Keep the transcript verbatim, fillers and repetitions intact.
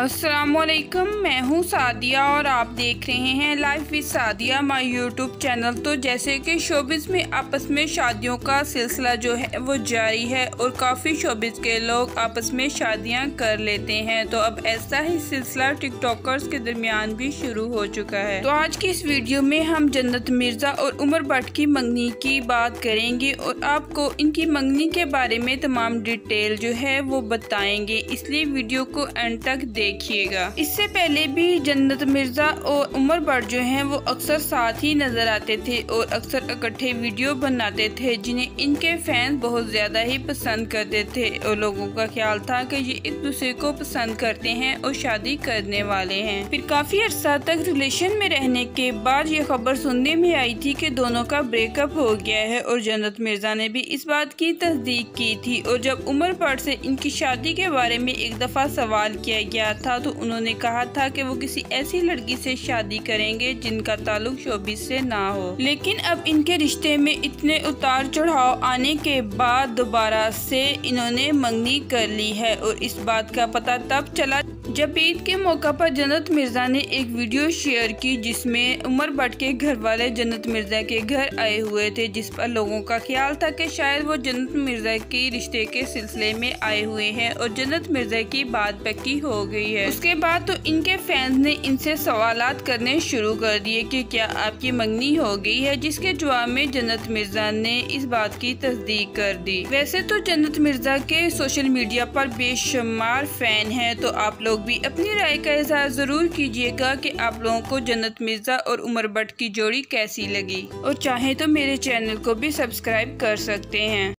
अस्सलामुअलैकुम, मैं हूँ सादिया और आप देख रहे हैं life with Sadia my YouTube channel. तो जैसे कि शोबिस में आपस में शादियों का सिलसिला जो है वो जारी है और काफ़ी शोबिस के लोग आपस में शादियां कर लेते हैं, तो अब ऐसा ही सिलसिला टिकटॉकर्स के दरमियान भी शुरू हो चुका है। तो आज की इस वीडियो में हम जन्नत मिर्जा और उमर भट्ट की मंगनी की बात करेंगे और आपको इनकी मंगनी के बारे में तमाम डिटेल जो है वो बताएंगे, इसलिए वीडियो को एंड तक देखिएगा। इससे पहले भी जन्नत मिर्जा और उमर भट्ट जो हैं वो अक्सर साथ ही नजर आते थे और अक्सर इकट्ठे वीडियो बनाते थे, जिन्हें इनके फैंस बहुत ज्यादा ही पसंद करते थे और लोगों का ख्याल था कि ये एक दूसरे को पसंद करते हैं और शादी करने वाले हैं। फिर काफी अर्सा तक रिलेशन में रहने के बाद ये खबर सुनने में आई थी कि दोनों का ब्रेकअप हो गया है और जन्नत मिर्जा ने भी इस बात की तस्दीक की थी। और जब उमर भट्ट से इनकी शादी के बारे में एक दफा सवाल किया गया था तो उन्होंने कहा था कि वो किसी ऐसी लड़की से शादी करेंगे जिनका ताल्लुक शोबिस से ना हो। लेकिन अब इनके रिश्ते में इतने उतार चढ़ाव आने के बाद दोबारा से इन्होंने मंगनी कर ली है और इस बात का पता तब चला जब ईद के मौका पर जन्नत मिर्जा ने एक वीडियो शेयर की जिसमें उमर भट्ट के घर वाले जन्नत मिर्जा के घर आए हुए थे, जिस पर लोगों का ख्याल था कि शायद वो जन्नत मिर्जा के रिश्ते के सिलसिले में आए हुए हैं और जन्नत मिर्जा की बात पक्की हो गई है। उसके बाद तो इनके फैंस ने इनसे सवालात करने शुरू कर दिए कि क्या आपकी मंगनी हो गई है, जिसके जवाब में जन्नत मिर्जा ने इस बात की तस्दीक कर दी। वैसे तो जन्नत मिर्जा के सोशल मीडिया पर बेशुमार फैन हैं, तो आप लोग भी अपनी राय का इज़हार जरूर कीजिएगा कि आप लोगों को जन्नत मिर्जा और उमर भट्ट की जोड़ी कैसी लगी, और चाहे तो मेरे चैनल को भी सब्सक्राइब कर सकते हैं।